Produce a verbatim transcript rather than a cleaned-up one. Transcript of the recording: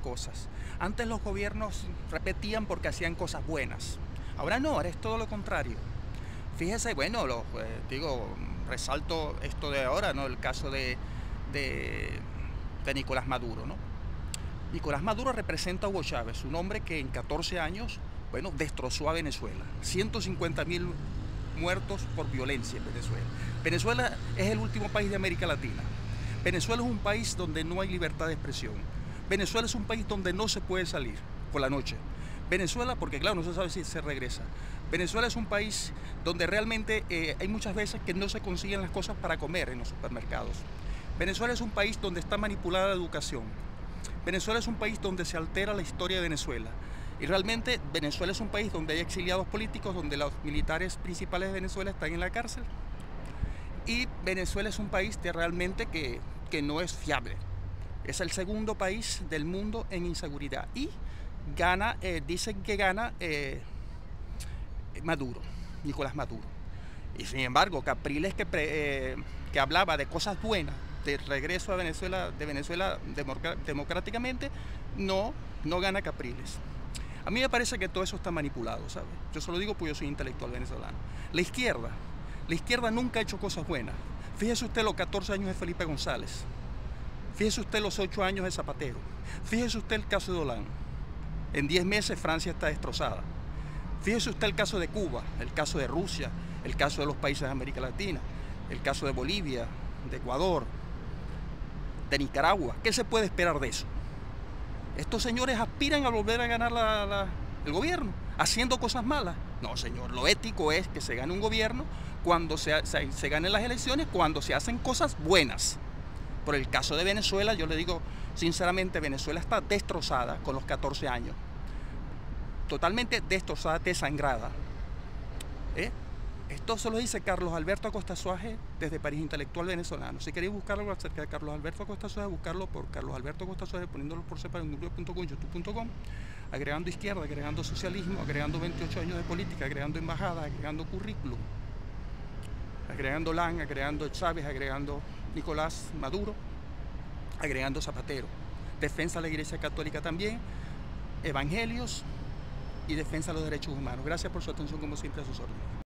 cosas. Antes los gobiernos repetían porque hacían cosas buenas. Ahora no, ahora es todo lo contrario. Fíjese, bueno, lo, eh, digo, resalto esto de ahora, ¿no? El caso de, de, de Nicolás Maduro, ¿no? Nicolás Maduro representa a Hugo Chávez, un hombre que en catorce años, bueno, destrozó a Venezuela. ciento cincuenta mil muertos por violencia en Venezuela. Venezuela es el último país de América Latina. Venezuela es un país donde no hay libertad de expresión. Venezuela es un país donde no se puede salir por la noche. Venezuela, porque claro, no se sabe si se regresa. Venezuela es un país donde realmente eh, hay muchas veces que no se consiguen las cosas para comer en los supermercados. Venezuela es un país donde está manipulada la educación. Venezuela es un país donde se altera la historia de Venezuela. Y realmente Venezuela es un país donde hay exiliados políticos, donde los militares principales de Venezuela están en la cárcel. Y Venezuela es un país que realmente que, que no es fiable. Es el segundo país del mundo en inseguridad. Y gana, eh, dicen que gana eh, Maduro, Nicolás Maduro. Y sin embargo, Capriles, que, pre, eh, que hablaba de cosas buenas, de regreso a Venezuela, de Venezuela democráticamente, no, no gana Capriles. A mí me parece que todo eso está manipulado, ¿sabe? Yo se lo digo porque yo soy intelectual venezolano. La izquierda, la izquierda nunca ha hecho cosas buenas. Fíjese usted los catorce años de Felipe González. Fíjese usted los ocho años de Zapatero. Fíjese usted el caso de Hollande. En diez meses Francia está destrozada. Fíjese usted el caso de Cuba, el caso de Rusia, el caso de los países de América Latina, el caso de Bolivia, de Ecuador, de Nicaragua. ¿Qué se puede esperar de eso? Estos señores aspiran a volver a ganar la, la, el gobierno, haciendo cosas malas. No, señor, lo ético es que se gane un gobierno cuando se, se, se ganen las elecciones, cuando se hacen cosas buenas. Por el caso de Venezuela, yo le digo sinceramente, Venezuela está destrozada con los catorce años. Totalmente destrozada, desangrada. ¿Eh? Esto se lo dice Carlos Alberto Acosta Suárez desde París, intelectual venezolano. Si queréis buscarlo acerca de Carlos Alberto Acosta Suárez, buscarlo por Carlos Alberto Acosta Suárez, poniéndolo por separado en google punto com, youtube punto com, agregando izquierda, agregando socialismo, agregando veintiocho años de política, agregando embajada, agregando currículum, agregando Lan, agregando Chávez, agregando Nicolás Maduro, agregando Zapatero, defensa de la Iglesia Católica también, evangelios y defensa de los derechos humanos. Gracias por su atención, como siempre, a sus órdenes.